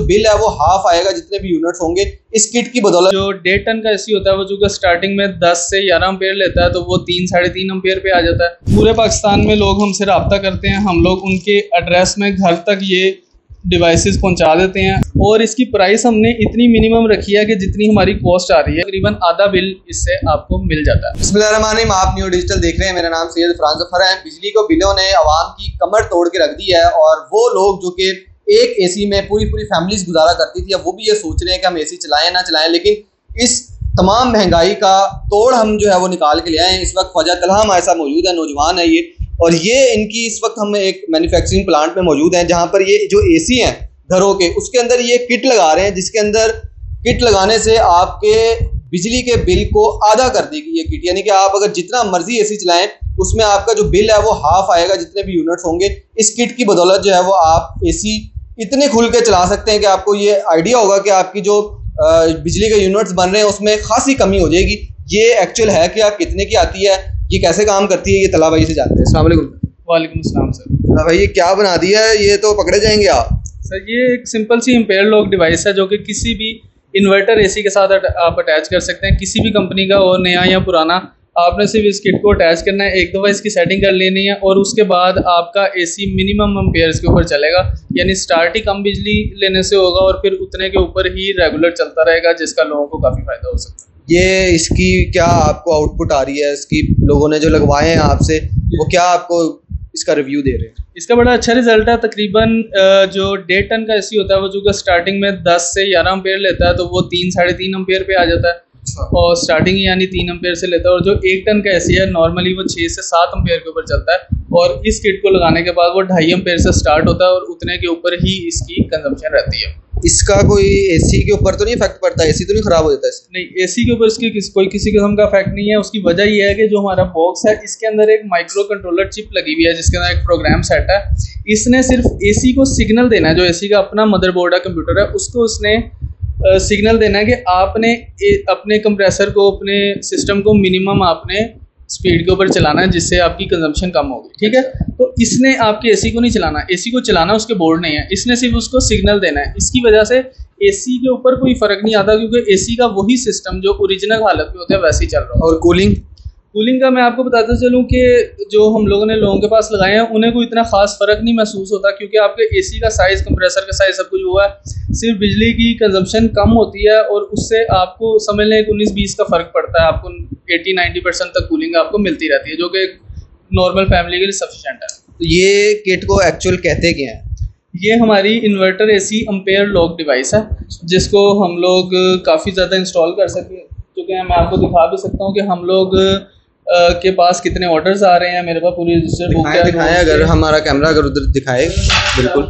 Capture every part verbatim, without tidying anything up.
Bill है वो half आएगा जितने भी यूनिट्स होंगे इस किट की बदौलत। जो डेढ़ टन का एसी होता है वो जो स्टार्टिंग में दस से ग्यारह अम्पेयर लेता है तो वो तीन साढ़े तीन अम्पेयर पे आ जाता है। पूरे पाकिस्तान में लोग हमसे रब्ता करते हैं, हम लोग उनके एड्रेस में घर तक ये डिवाइसेस पहुंचा देते हैं और इसकी प्राइस हमने इतनी मिनिमम रखी है कि जितनी हमारी कॉस्ट आ रही है तकरीबन आधा बिल इससे आपको मिल जाता है। बिस्मिल्लाहिर्रहमानिर्रहीम, आप न्यू डिजिटल देख रहे हैं। मेरा नाम सैयद फरहान ज़फ़र है। बिजली को बिलों ने आवाम की कमर तोड़ के रख दी है और वो लोग जो कि एक एसी में पूरी पूरी फैमिलीज गुजारा करती थी अब वो भी ये सोच रहे हैं कि हम एसी चलाएं ना चलाएं, लेकिन इस तमाम महंगाई का तोड़ हम जो है वो निकाल के ले आए हैं। इस वक्त ख्वाजा तलहा हमारे साथ मौजूद है, नौजवान है ये, और ये इनकी इस वक्त हम एक मैन्युफैक्चरिंग प्लांट में मौजूद हैं जहाँ पर ये जो एसी हैं घरों के उसके अंदर ये किट लगा रहे हैं, जिसके अंदर किट लगाने से आपके बिजली के बिल को आधा कर देगी ये किट। यानी कि आप अगर जितना मर्जी एसी चलाएं उसमें आपका जो बिल है वो हाफ आएगा जितने भी यूनिट्स होंगे। इस किट की बदौलत जो है वो आप एसी इतने खुल के चला सकते हैं कि आपको ये आइडिया होगा कि आपकी जो बिजली के यूनिट्स बन रहे हैं उसमें खासी कमी हो जाएगी। ये एक्चुअल है कि आप कितने की आती है, ये कैसे काम करती है, ये तला भाई से जानते हैं। अस्सलाम वालेकुम। वालेकुम अस्सलाम सर। तला भाई ये क्या बना दिया है, ये तो पकड़े जाएंगे आप। सर ये एक सिंपल सी इम्पेयर लॉक डिवाइस है जो कि किसी भी इन्वर्टर एसी के साथ आप अटैच कर सकते हैं, किसी भी कंपनी का हो, नया या पुराना। आपने सिर्फ इस किट को अटैच करना है, एक दफ़ा इसकी सेटिंग कर लेनी है और उसके बाद आपका एसी मिनिमम एम्पेयर्स के ऊपर चलेगा। यानी स्टार्ट ही कम बिजली लेने से होगा और फिर उतने के ऊपर ही रेगुलर चलता रहेगा, जिसका लोगों को काफ़ी फ़ायदा हो सकता है। ये इसकी क्या आपको आउटपुट आ रही है, इसकी लोगों ने जो लगवाए हैं आपसे वो क्या आपको इसका रिव्यू दे रहे हैं? इसका बड़ा अच्छा रिजल्ट है। तकरीबन जो डेढ़ टन का एसी होता है वो जो स्टार्टिंग में दस से ग्यारह अम्पेयर लेता है तो वो तीन साढ़े तीन अम्पेयर पे आ जाता है और स्टार्टिंग यानी तीन अम्पेयर से लेता है। और जो एक टन का एसी है नॉर्मली वो छः से सात अम्पेयर के ऊपर चलता है और इस किट को लगाने के बाद वो ढाई अम्पेयर से स्टार्ट होता है और उतने के ऊपर ही इसकी कंजम्पशन रहती है। इसका कोई एसी के ऊपर तो नहीं इफेक्ट पड़ता, एसी तो नहीं खराब हो जाता है? नहीं, एसी के ऊपर इसकी किस, कोई किसी किस्म का इफेक्ट नहीं है। उसकी वजह यह है कि जो हमारा बॉक्स है इसके अंदर एक माइक्रो कंट्रोलर चिप लगी हुई है जिसके अंदर एक प्रोग्राम सेट है। इसने सिर्फ एसी को सिग्नल देना है, जो एसी का अपना मदरबोर्ड है, कंप्यूटर है, उसको उसने सिग्नल देना है कि आपने ए, अपने कंप्रेसर को, अपने सिस्टम को मिनिमम आपने स्पीड के ऊपर चलाना है जिससे आपकी कंजम्पशन कम होगी। ठीक है, तो इसने आपके एसी को नहीं चलाना, एसी को चलाना उसके बोर्ड नहीं है, इसने सिर्फ उसको सिग्नल देना है। इसकी वजह से एसी के ऊपर कोई फ़र्क नहीं आता क्योंकि एसी का वही सिस्टम जो ओरिजिनल हालत में होता है वैसे ही चल रहा है। और कूलिंग कूलिंग का मैं आपको बताता चलूँ कि जो हम लोगों ने लोगों के पास लगाए हैं उन्हें कोई इतना खास फ़र्क नहीं महसूस होता क्योंकि आपके एसी का साइज़, कंप्रेसर का साइज़ सब कुछ हुआ है। सिर्फ बिजली की कंजम्पशन कम होती है और उससे आपको समझ लें कि उन्नीस बीस का फ़र्क पड़ता है। आपको अस्सी नब्बे परसेंट तक कूलिंग आपको मिलती रहती है जो कि नॉर्मल फैमिली के लिए सफिशेंट है। तो ये किट को एक्चुअल कहते क्या है? ये हमारी inverter AC ampere lock device है जिसको हम लोग काफ़ी ज़्यादा इंस्टॉल कर सके चुके हैं। मैं आपको दिखा भी सकता हूँ कि हम लोग Uh, के पास कितने ऑर्डर्स आ रहे हैं। मेरे पास पूरी रजिस्टर बुक है। दिखाएं अगर हमारा कैमरा अगर उधर दिखाए बिल्कुल।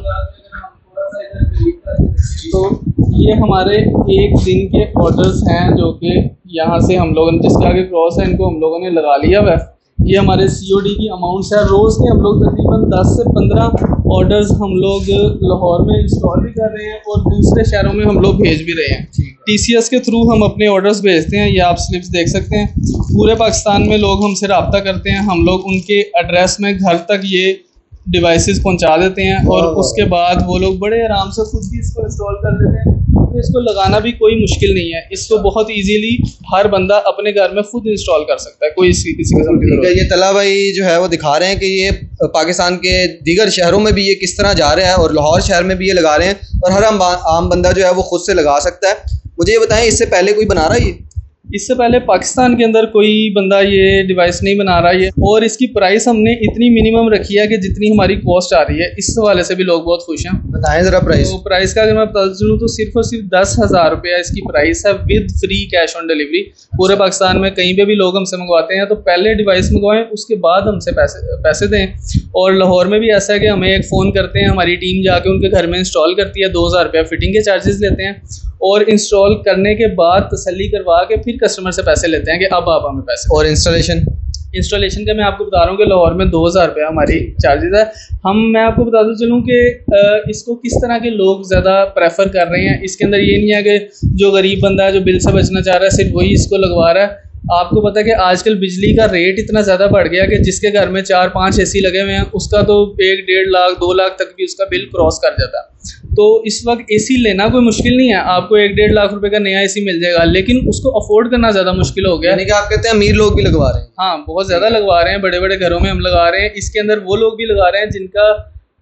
तो ये हमारे एक दिन के ऑर्डर्स हैं जो कि यहाँ से हम लोगों ने, जिसके आगे क्रॉस है, इनको हम लोगों ने लगा लिया हुआ है। ये हमारे सीओडी की अमाउंट्स है। रोज़ के हम लोग तकरीबन दस से पंद्रह ऑर्डर्स हम लोग लाहौर में इंस्टॉल भी कर रहे हैं और दूसरे शहरों में हम लोग भेज भी रहे हैं। टीसीएस के थ्रू हम अपने ऑर्डर्स भेजते हैं। ये आप स्लिप्स देख सकते हैं। पूरे पाकिस्तान में लोग हमसे रब्ता करते हैं, हम लोग उनके एड्रेस में घर तक ये डिवाइसेस पहुंचा देते हैं और उसके बाद वो लोग बड़े आराम से खुद भी इसको इंस्टॉल कर देते हैं। तो इसको लगाना भी कोई मुश्किल नहीं है, इसको बहुत इजीली हर बंदा अपने घर में खुद इंस्टॉल कर सकता है, कोई इसकी किसी किस्म की जरूरत। ये तला भाई जो है वो दिखा रहे हैं कि ये पाकिस्तान के दीगर शहरों में भी ये किस तरह जा रहा है और लाहौर शहर में भी ये लगा रहे हैं और हर आम बंदा जो है वो खुद से लगा सकता है। मुझे ये बताएं, इससे पहले कोई बना रहा है? ये इससे पहले पाकिस्तान के अंदर कोई बंदा ये डिवाइस नहीं बना रहा है और इसकी प्राइस हमने इतनी मिनिमम रखी है कि जितनी हमारी कॉस्ट आ रही है। इस हवाले से भी लोग बहुत खुश हैं। बताएं ज़रा प्राइस। तो प्राइस का अगर मैं बता चलूँ तो सिर्फ और सिर्फ दस हज़ार रुपया इसकी प्राइस है with free cash on delivery. पूरे पाकिस्तान में कहीं पे भी लोग हमसे मंगवाते हैं तो पहले डिवाइस मंगवाएं, उसके बाद हमसे पैसे पैसे दें। और लाहौर में भी ऐसा है कि हमें एक फ़ोन करते हैं, हमारी टीम जाके उनके घर में इंस्टॉल करती है, दो हज़ार रुपया फिटिंग के चार्जेस लेते हैं और इंस्टॉल करने के बाद तसल्ली करवा के फिर कस्टमर से पैसे लेते हैं कि अब आप हमें पैसे। और इंस्टॉलेशन इंस्टॉलेशन का मैं आपको बता रहा हूँ कि लाहौर में दो हज़ार रुपया हमारी चार्जेस है। हम मैं आपको बताता चलूँ कि इसको किस तरह के लोग ज़्यादा प्रेफर कर रहे हैं। इसके अंदर ये नहीं है कि जो गरीब बंदा है जो बिल से बचना चाह रहा है सिर्फ वही इसको लगवा रहा है। आपको पता है कि आजकल बिजली का रेट इतना ज़्यादा बढ़ गया कि जिसके घर में चार पांच एसी लगे हुए हैं उसका तो एक डेढ़ लाख दो लाख तक भी उसका बिल क्रॉस कर जाता है। तो इस वक्त एसी लेना कोई मुश्किल नहीं है, आपको एक डेढ़ लाख रुपए का नया एसी मिल जाएगा, लेकिन उसको अफोर्ड करना ज़्यादा मुश्किल हो गया। यानी कि आप कहते हैं अमीर लोग भी लगवा रहे हैं? हाँ, बहुत ज़्यादा लगवा रहे हैं, बड़े बड़े घरों में हम लगा रहे हैं। इसके अंदर वो लोग भी लगा रहे हैं जिनका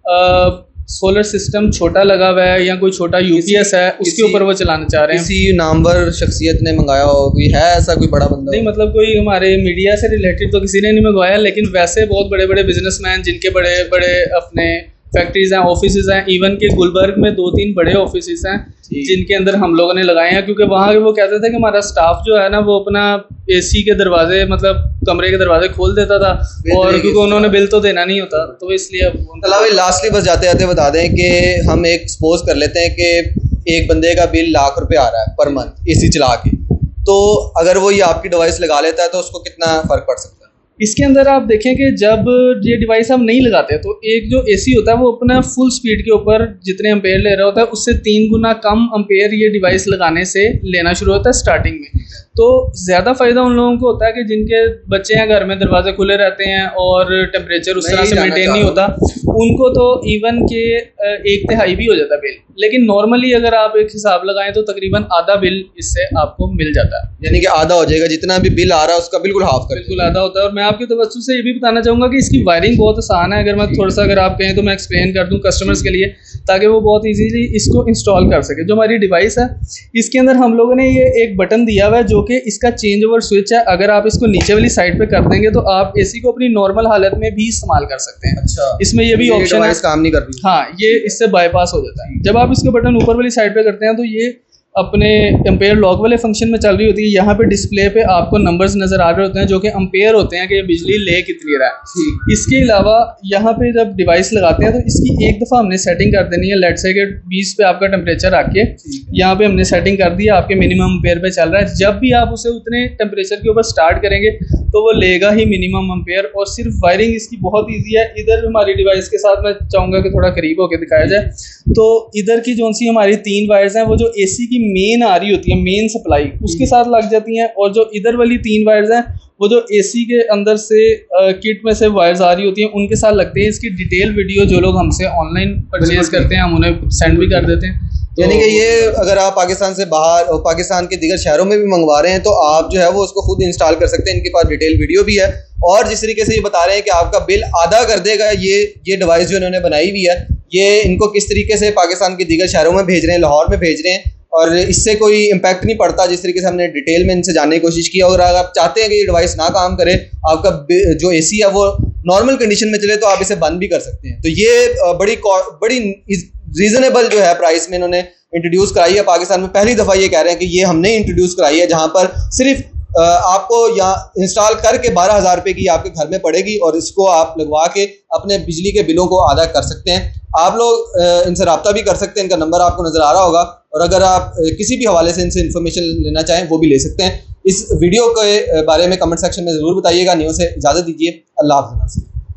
आ, सोलर सिस्टम छोटा लगा हुआ है या कोई छोटा यूपीएस है, उसके ऊपर वो चलाना चाह रहे हैं। किसी नामवर शख्सियत ने मंगाया हो, कोई है ऐसा कोई बड़ा बंदा? नहीं, मतलब कोई हमारे मीडिया से रिलेटेड तो किसी ने नहीं मंगवाया, लेकिन वैसे बहुत बड़े बड़े बिजनेसमैन जिनके बड़े बड़े अपने फैक्ट्रीज हैं, ऑफिसेज हैं, इवन के गुलबर्ग में दो तीन बड़े ऑफिसेज हैं जिनके अंदर हम लोगों ने लगाए हैं, क्योंकि वहाँ वो कहते थे कि हमारा स्टाफ जो है ना वो अपना एसी के दरवाजे मतलब कमरे के दरवाजे खोल देता था, और क्योंकि उन्होंने बिल तो देना नहीं होता, तो इसलिए। तला भाई लास्टली बस जाते जाते बता दें कि हम एक सपोज कर लेते हैं कि एक बंदे का बिल लाख रुपए आ रहा है पर मंथ एसी चला के, तो अगर वो ये आपकी डिवाइस लगा लेता है तो उसको कितना फर्क पड़ सकता है? इसके अंदर आप देखें कि जब ये डिवाइस हम नहीं लगाते तो एक जो एसी होता है वो अपना फुल स्पीड के ऊपर जितने एम्पेयर ले रहा होता है उससे तीन गुना कम एम्पेयर ये डिवाइस लगाने से लेना शुरू होता है स्टार्टिंग में। तो ज़्यादा फ़ायदा उन लोगों को होता है कि जिनके बच्चे हैं घर में, दरवाजे खुले रहते हैं और टेम्परेचर उस तरह से मेंटेन नहीं होता, उनको तो इवन के एक तिहाई भी हो जाता है बिल। लेकिन नॉर्मली अगर आप एक हिसाब लगाएं तो तकरीबन आधा बिल इससे आपको मिल जाता है, यानी कि आधा हो जाएगा, जितना भी बिल आ रहा है उसका बिल्कुल हाफ कर बिल्कुल आधा होता है। और मैं आपकी तवज्जो से ये भी बताना चाहूँगा कि इसकी वायरिंग बहुत आसान है। अगर मैं थोड़ा सा अगर आप कहें तो मैं एक्सप्लेन कर दूँ कस्टमर्स के लिए, ताकि वो बहुत इजीली इसको इंस्टॉल कर सके। जो हमारी डिवाइस है इसके अंदर हम लोगों ने ये एक बटन दिया हुआ है जो कि इसका चेंज ओवर स्विच है। अगर आप इसको नीचे वाली साइड पे कर देंगे तो आप एसी को अपनी नॉर्मल हालत में भी इस्तेमाल कर सकते हैं। अच्छा, इसमें ये भी ऑप्शन है, काम नहीं कर रही। हाँ, ये इससे बाईपास हो जाता है। जब आप इसके बटन ऊपर वाली साइड पे करते हैं तो ये अपने एम्पेयर लॉक वाले फंक्शन में चल रही होती है। यहाँ पे डिस्प्ले पे आपको नंबर्स नज़र आ रहे होते हैं जो कि एम्पेयर होते हैं कि ये बिजली ले कितनी रहा है। इसके अलावा यहाँ पे जब डिवाइस लगाते हैं तो इसकी एक दफ़ा हमने सेटिंग कर देनी है। लेट से कि बीस पे आपका टेम्परेचर आके यहाँ पे हमने सेटिंग कर दी है, आपके मिनिमम एम्पेयर पे चल रहा है। जब भी आप उसे उतने टेम्परेचर के ऊपर स्टार्ट करेंगे तो वो लेगा ही मिनिमम एम्पेयर। और सिर्फ वायरिंग इसकी बहुत ईजी है। इधर हमारी डिवाइस के साथ मैं चाहूँगा कि थोड़ा करीब होकर दिखाया जाए, तो इधर की जो सी हमारी तीन वायर्स हैं वो जो ए सी की मेन आ रही होती है, मेन सप्लाई, उसके साथ लग जाती हैं। और जो इधर वाली तीन वायर्स हैं वो जो एसी के अंदर से आ, किट में से वायर्स आ रही होती हैं उनके साथ लगते हैं। इसकी डिटेल वीडियो जो लोग हमसे ऑनलाइन परचेज करते हैं हम उन्हें सेंड भी कर देते हैं। तो यानी कि ये अगर आप पाकिस्तान से बाहर और पाकिस्तान के दीगर शहरों में भी मंगवा रहे हैं तो आप जो है वो उसको खुद इंस्टॉल कर सकते हैं। इनके पास डिटेल वीडियो भी है। और जिस तरीके से ये बता रहे हैं कि आपका बिल आधा कर देगा, ये ये डिवाइस जो इन्होंने बनाई हुई है ये इनको किस तरीके से पाकिस्तान के दीगर शहरों में भेज रहे हैं, लाहौर में भेज रहे हैं, और इससे कोई इम्पैक्ट नहीं पड़ता। जिस तरीके से हमने डिटेल में इनसे जानने की कोशिश की। और अगर आप चाहते हैं कि ये डिवाइस ना काम करे, आपका जो एसी है वो नॉर्मल कंडीशन में चले, तो आप इसे बंद भी कर सकते हैं। तो ये बड़ी बड़ी रीजनेबल जो है प्राइस में इन्होंने इंट्रोड्यूस कराई है पाकिस्तान में। पहली दफ़ा ये कह रहे हैं कि ये हमने इंट्रोड्यूस कराई है, जहाँ पर सिर्फ आपको यहाँ इंस्टॉल करके बारह हज़ार रुपये की आपके घर में पड़ेगी और इसको आप लगवा के अपने बिजली के बिलों को अदा कर सकते हैं। आप लोग इनसे रब्ता भी कर सकते हैं, इनका नंबर आपको नज़र आ रहा होगा। और अगर आप किसी भी हवाले से इनसे इन्फॉर्मेशन लेना चाहें वो भी ले सकते हैं। इस वीडियो के बारे में कमेंट सेक्शन में ज़रूर बताइएगा। न्यूज़ से इजाज़त दीजिए। अल्लाह हाफ़िज़।